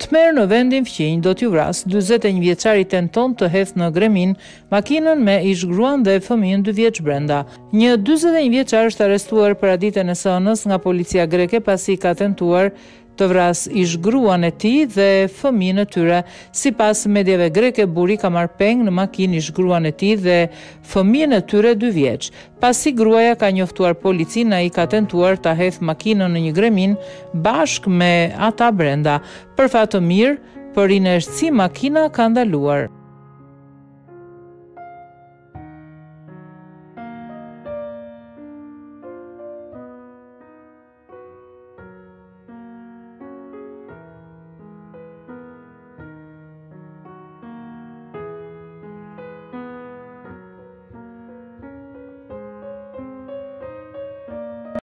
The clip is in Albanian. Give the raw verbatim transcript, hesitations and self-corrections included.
Tmerr në vendin fqinj do t'ju vras, dyzet e një vjeçari tenton të hedhë në gremin makinën me ish-gruan dhe fëmijën dy vjeç brenda. Një dyzet e një vjeçar është arrestuar paraditën e së hënës nga policia greke pasi ka tentuar të vras ish-gruan e tij dhe fëmijën e tyre. Sipas mediave greke, burri ka marrë peng në makinë ish-gruan e tij dhe fëmijën e tyre dy vjeç. Pasi gruaja ka njoftuar policinë, ai ka tentuar ta hedhë makinën në një gremin bashkë me ata brenda. Për fat të mirë, për inertësi makina ka ndaluar.